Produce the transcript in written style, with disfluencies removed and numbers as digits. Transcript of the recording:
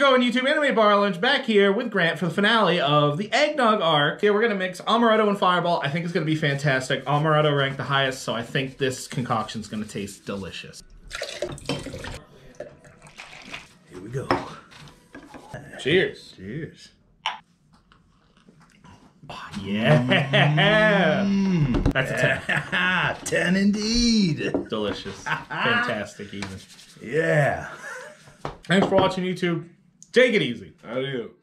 going, YouTube? Anime Bar Lunch back here with Grant for the finale of the Eggnog arc. Here we're going to mix Amaretto and Fireball. I think it's going to be fantastic. Amaretto ranked the highest, so I think this concoction is going to taste delicious. Here we go. Cheers. Cheers. Oh, yeah. That's a 10. 10 indeed. Delicious. Fantastic even. Yeah. Thanks for watching, YouTube. Take it easy. Adios.